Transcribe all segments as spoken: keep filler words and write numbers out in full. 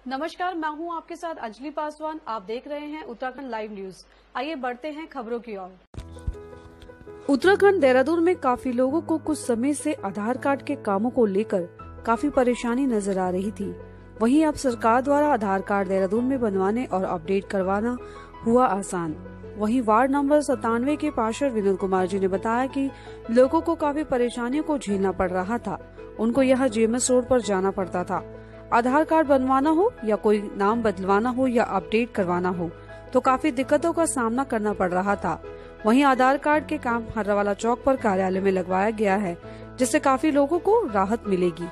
नमस्कार, मैं हूं आपके साथ अंजलि पासवान। आप देख रहे हैं उत्तराखंड लाइव न्यूज। आइए बढ़ते हैं खबरों की ओर। उत्तराखंड देहरादून में काफी लोगों को कुछ समय से आधार कार्ड के कामों को लेकर काफी परेशानी नजर आ रही थी। वहीं अब सरकार द्वारा आधार कार्ड देहरादून में बनवाने और अपडेट करवाना हुआ आसान। वहीं वार्ड नंबर सतानवे के पार्षद विनोद कुमार जी ने बताया कि लोगों को काफी परेशानियों को झेलना पड़ रहा था। उनको यहाँ जेएमएस रोड पर जाना पड़ता था। आधार कार्ड बनवाना हो या कोई नाम बदलवाना हो या अपडेट करवाना हो तो काफी दिक्कतों का सामना करना पड़ रहा था। वहीं आधार कार्ड के काम हर्रावाला चौक पर कार्यालय में लगवाया गया है, जिससे काफी लोगों को राहत मिलेगी।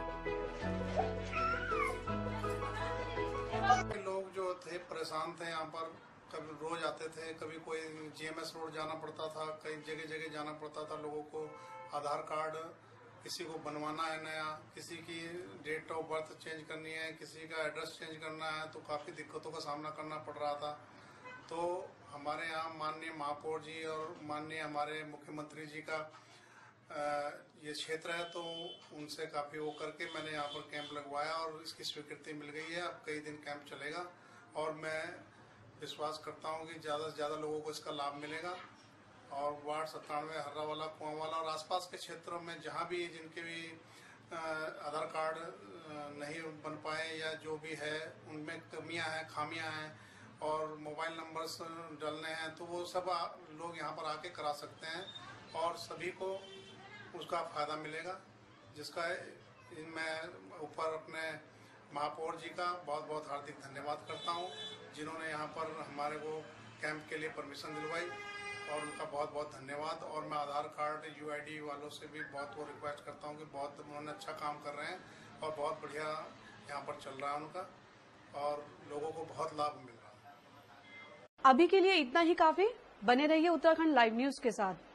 लोग जो थे परेशान थे यहाँ पर, कभी रोज आते थे, कभी कोई जीएमएस रोड जाना पड़ता था, कई जगह जगह जाना पड़ता था लोगों को। आधार कार्ड किसी को बनवाना है नया, किसी की डेट ऑफ बर्थ चेंज करनी है, किसी का एड्रेस चेंज करना है, तो काफ़ी दिक्कतों का सामना करना पड़ रहा था। तो हमारे यहाँ माननीय महापौर जी और माननीय हमारे मुख्यमंत्री जी का ये क्षेत्र है, तो उनसे काफ़ी वो करके मैंने यहाँ पर कैंप लगवाया और इसकी स्वीकृति मिल गई है। अब कई दिन कैंप चलेगा और मैं विश्वास करता हूँ कि ज़्यादा से ज़्यादा लोगों को इसका लाभ मिलेगा। और वार्ड सत्तानवे, हर्रावाला, कुआंवाला और आसपास के क्षेत्रों में जहाँ भी जिनके भी आधार कार्ड नहीं बन पाए या जो भी है उनमें कमियां हैं, खामियां हैं और मोबाइल नंबर्स डालने हैं, तो वो सब लोग यहाँ पर आके करा सकते हैं और सभी को उसका फ़ायदा मिलेगा। जिसका मैं ऊपर अपने महापौर जी का बहुत बहुत हार्दिक धन्यवाद करता हूँ, जिन्होंने यहाँ पर हमारे को कैंप के लिए परमिशन दिलवाई, और उनका बहुत बहुत धन्यवाद। और मैं आधार कार्ड यूआईडी वालों से भी बहुत वो रिक्वेस्ट करता हूँ कि बहुत उन्होंने अच्छा काम कर रहे हैं और बहुत बढ़िया यहाँ पर चल रहा है उनका और लोगों को बहुत लाभ मिल रहा है। अभी के लिए इतना ही काफी। बने रहिए उत्तराखंड लाइव न्यूज के साथ।